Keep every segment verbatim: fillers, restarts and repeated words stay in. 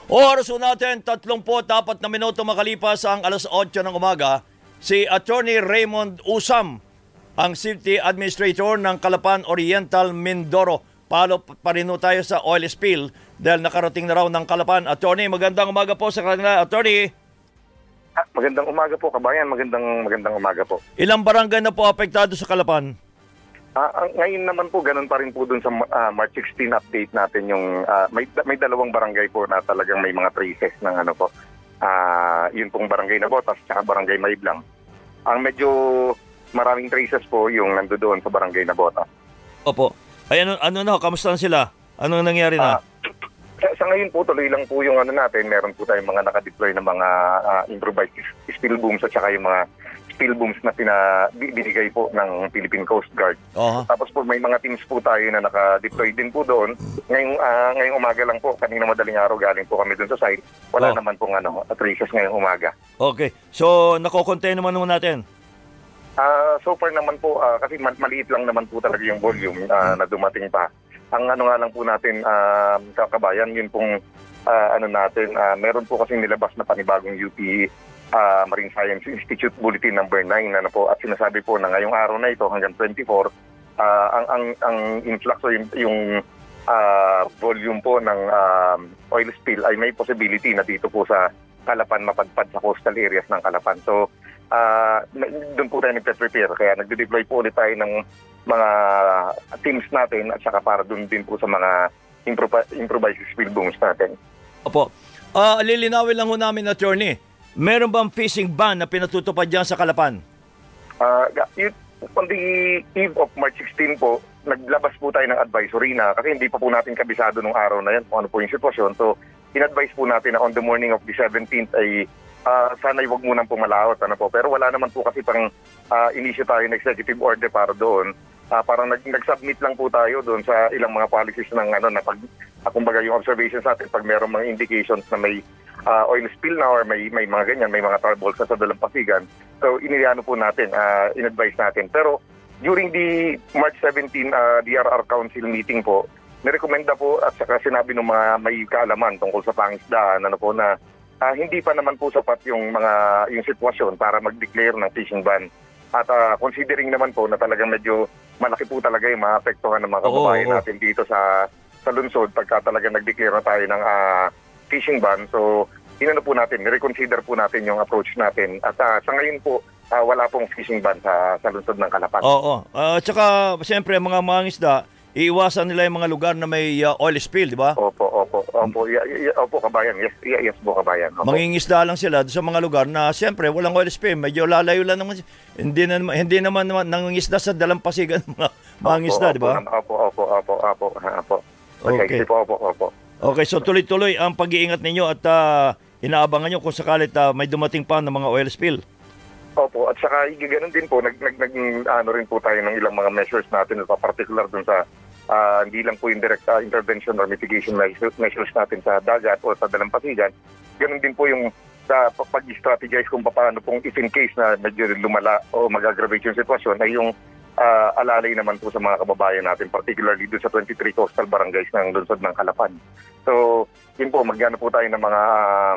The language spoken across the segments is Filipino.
Oras natin, tatlumpu't apat na minuto makalipas ang alas otso ng umaga, si Attorney Raymond Usam, ang City Administrator ng Calapan Oriental, Mindoro. Palo pa rin tayo sa oil spill dahil nakarating na raw ng Calapan. Attorney, magandang umaga po sa kanila. Attorney. Ah, magandang umaga po, kabayan. Magandang magandang umaga po. Ilang barangay na po apektado sa Calapan? Ah, ngayon naman po, ganun pa rin po dun sa uh, March sixteen update natin yung uh, may, may dalawang barangay po na talagang may mga traces ng ano po. Uh, yun pong barangay na Botas at barangay Maiblang. Ang medyo maraming traces po yung nandoon sa barangay na Botas. Opo. Ay ano, ano na, kamusta na sila? Anong nangyari na? Uh, sa, sa ngayon po, tuloy lang po yung ano natin. Meron po tayong mga nakadeploy na mga uh, improvised spill booms at saka yung mga spill booms na pina, binigay po ng Philippine Coast Guard. Uh-huh. Tapos po may mga teams po tayo na naka-deploy din po doon. Ngayong, uh, ngayong umaga lang po, kanina madaling araw galing po kami doon sa site. Wala oh. naman pong ano, traces ngayong umaga. Okay. So, nako-contain naman naman natin? Uh, so far naman po, uh, kasi maliit lang naman po talaga yung volume uh, na dumating pa. Ang ano nga lang po natin, uh, kakabayan, yun pong uh, ano natin, uh, meron po kasi nilabas na panibagong U P Uh, Marine Science Institute Bulletin number nine ano po, at sinasabi po na ngayong araw na ito hanggang twenty-four uh, ang ang ang influx o yung, yung uh, volume po ng uh, oil spill ay may possibility na dito po sa Calapan mapadpad sa coastal areas ng Calapan. So uh, doon po tayo nagpe-prepare, kaya nagde-deploy po ulit tayo ng mga teams natin at saka para doon din po sa mga improv- improvised spill booms natin. Opo. Uh, lilinawin lang ho namin, Attorney. Meron bang fishing ban na pinatutupad dyan sa Calapan? Uh, on the eve of March sixteen po, naglabas po tayo ng advisory na kasi hindi pa po natin kabisado nung araw na yan kung ano po yung sitwasyon. So, in-advise po natin na on the morning of the seventeenth ay uh, sana'y wag munang pumalawat. Ano po. Pero wala naman po kasi pang uh, inisyo tayo ng executive order para doon. Uh, parang nag- nag-submit lang po tayo doon sa ilang mga policies ng ano na pag, uh, kumbaga yung observations natin pag merong mga indications na may Uh, oil spill na or may may mga ganyan, may mga troubles sa dalampasigan. So iniliano po natin, uh, in-advise natin. Pero during the March seventeenth uh, D R R Council meeting po, nirekomenda po at saka sinabi ng mga may kaalaman tungkol sa pangisdaan ano po na uh, hindi pa naman po sapat yung mga yung sitwasyon para mag-declare ng fishing ban. At uh, considering naman po na talagang medyo malaki po talaga yung maapektuhan ng mga kababayan oh, oh. natin dito sa sa lungsod pagka talaga nag-declare na tayo ng uh, fishing ban. So inano po natin, reconsider po natin yung approach natin. At uh, sa ngayon po, uh, wala pong fishing ban sa, sa lungsod ng Calapan. Oo. Uh, tsaka, siyempre, mga mangingisda, iiwasan nila yung mga lugar na may uh, oil spill, di ba? Opo, opo. Opo, y- y- opo kabayan. Yes, yes, yes po, kabayan. Opo. Mangingisda lang sila sa mga lugar na, siyempre, walang oil spill. Medyo lalayo lang naman. Hindi, na, hindi naman nangingisda sa dalampasigan ng mga mangingisda, di ba? Opo, opo, opo, opo, opo. Okay. Opo, opo, opo. Okay, so tuloy-tuloy ang pag-iingat ninyo at uh, inaabangan nyo kung sakalit uh, may dumating pa ng mga oil spill. Opo, at saka ganoon din po, nag, nag, nag, ano rin po tayo ng ilang mga measures natin, particular dun sa uh, hindi lang po yung direct uh, intervention or mitigation measures, measures natin sa dagat o sa dalampasigan. Ganoon din po yung sa pag-strategize kung paano pong if in case na medyo lumala o mag-aggravate yung sitwasyon ay yung uh, alalay naman po sa mga kababayan natin, particularly dun sa twenty-three coastal barangays ng lungsod ng Calapan. So, yun po, magano po tayo ng mga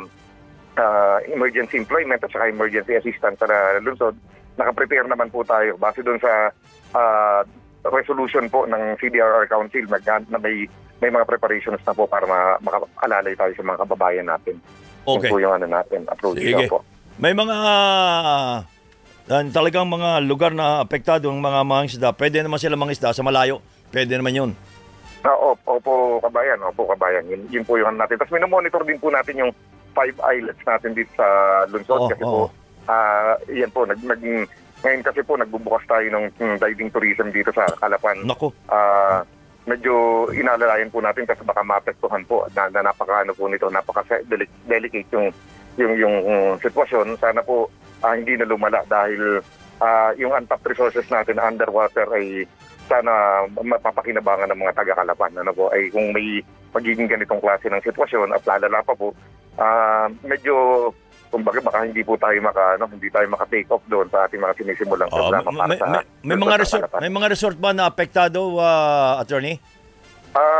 uh, emergency employment at saka emergency assistance sa lungsod. Nakaprepare naman po tayo base doon sa uh, resolution po ng C D R R Council na, na may, may mga preparations na po para ma- makaalalay tayo sa mga kababayan natin. Okay. Yun po yung ano natin, approach na po. May mga uh, talagang mga lugar na apektado ng mga mangingisda. Pwede naman sila mangisda sa malayo. Pwede naman yun. Uh, opo, opo, kabayan, opo, kabayan. Yun, yun po yung natin. Tapos minomonitor din po natin yung five islets natin dito sa lungsod. Oh, kasi oh. po, uh, yan po, nag, nag, ngayon kasi po, nagbubukas tayo ng um, diving tourism dito sa Calapan. Naku. Uh, medyo inalalayan po natin kasi baka maapektuhan po na, na napaka-ano po nito, napaka-delicate yung, yung, yung um, sitwasyon. Sana po uh, hindi na lumala dahil uh, yung untapped resources natin na underwater ay sana mapapakinabangan ng mga taga-Calapan. Ano po, ay kung may magiging ganitong klase ng sitwasyon at lalala pa po, uh, medyo, kumbaga baka hindi po tayo maka, ano, hindi tayo maka-take off doon sa ating mga sinisimulang programa. Uh, may, may, may, mga resort, may mga resort ba na apektado, uh, Attorney? Uh,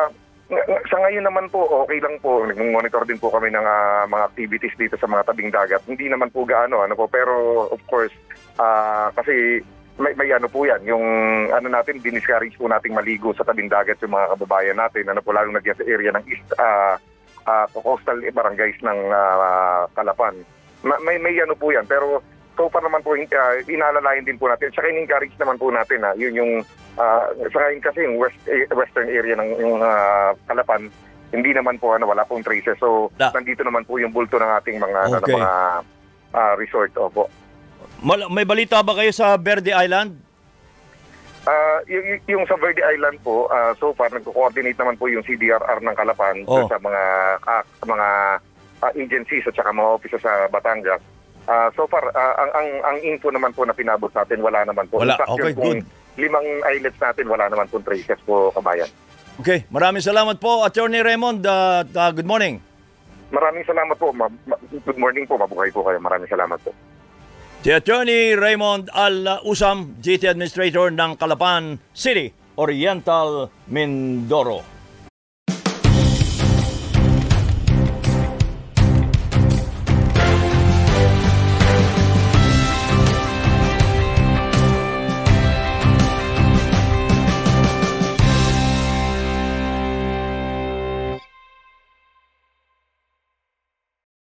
Nga- nga- Sa ngayon naman po, okay lang po. Nag-monitor din po kami ng ah, mga activities dito sa mga tabing dagat. Hindi naman po gaano, ano po. Pero of course, ah, kasi may, may ano po yan. Yung ano natin, diniscourage po nating maligo sa tabing dagat yung mga kababayan natin. Ano po, lalo na dyan sa area ng east, ah, ah, coastal barangays ng ah, Calapan. Ma- May, may ano po yan. Pero so far naman po, uh, inaalalayan din po natin. Tsaka in-encourage naman po natin na yun yung, uh, sa ngayon kasi yung west, eh, western area ng yung, uh, Calapan, hindi naman po, ano, wala pong traces. So, Da. nandito naman po yung bulto ng ating mga, ano, Okay. mga uh, resort. Opo. Mal- may balita ba kayo sa Verde Island? Uh, y- y- yung sa Verde Island po, uh, so far, nagko-coordinate naman po yung C D R R ng Calapan Oh. sa mga ah, mga ah, agencies at saka mga offices sa Batangas. Ah, so far, ah, ang, ang ang info naman po na pinabot natin, wala naman po. Wala. In fact, Okay, yung pong limang islets natin, wala naman po traces po, kabayan. Okay, maraming salamat po, Attorney Raymond. Uh, uh, good morning. Maraming salamat po. Ma- ma- good morning po. Mabuhay po kayo. Maraming salamat po. Si Attorney Raymond Al-Usam, G T Administrator ng Calapan City, Oriental, Mindoro.